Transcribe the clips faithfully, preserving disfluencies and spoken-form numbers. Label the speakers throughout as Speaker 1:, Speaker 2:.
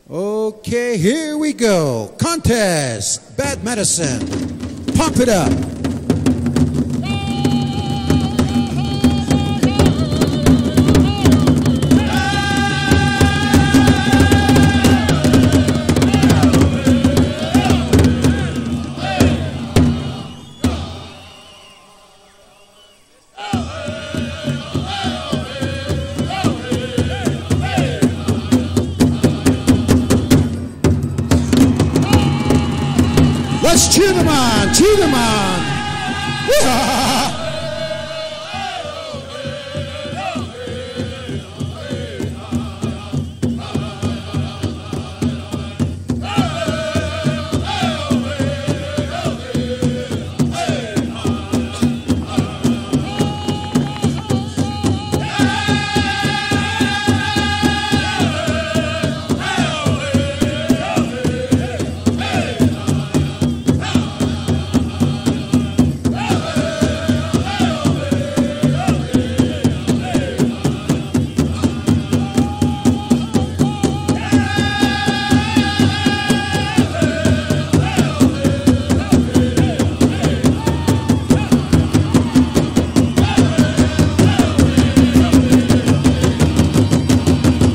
Speaker 1: Okay, here we go. Contest, Bad Medicine. Pump it up. Let's cheer them on, cheer them on.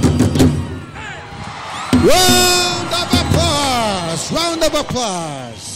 Speaker 1: Round of applause! Round of applause!